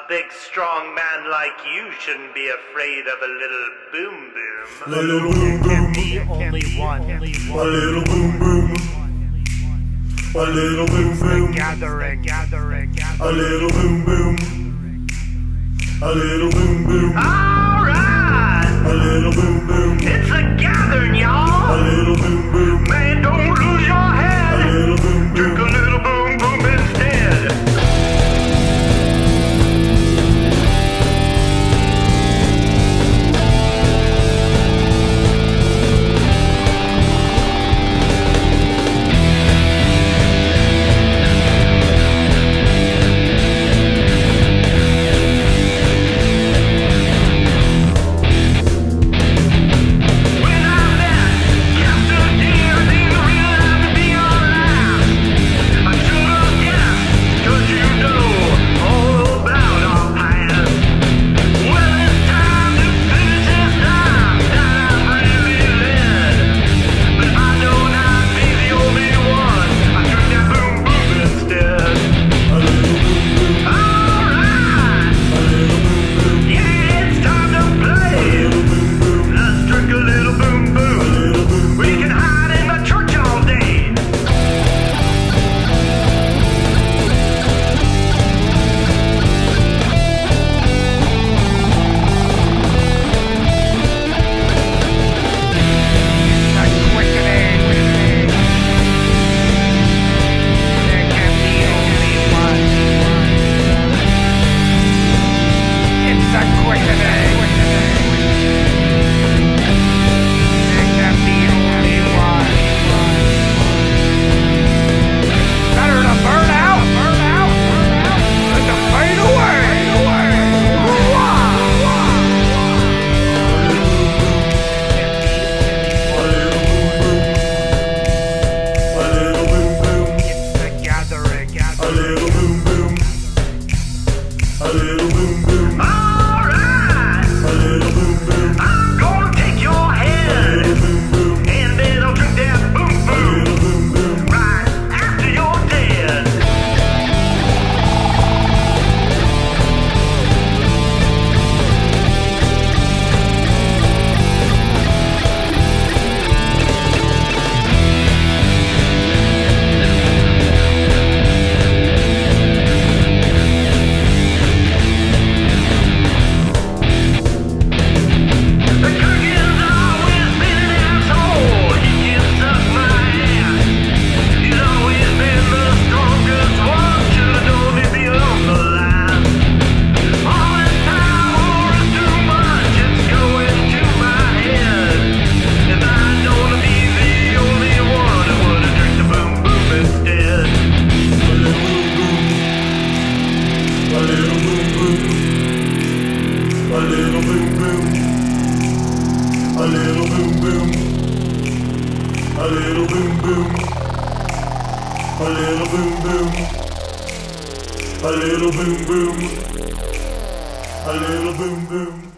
big strong man like you shouldn't be afraid of a little boom boom. A little boom boom. Only one. A little boom boom. A little boom boom. Gathering. A little boom boom. A little boom boom. Alright! A little boom boom. It's a gathering, y'all! A little boom boom. Man, don't lose your head! A little boom Drink a boom. little boom boom instead! A little boom boom. Alright! A little boom boom. I'm gonna take your head! A little boom boom. And then I'll drink that boom A boom! little boom boom. Right after you're dead! A little boom boom. A little boom boom. A little boom boom. A little boom boom. A little boom boom. A little boom boom.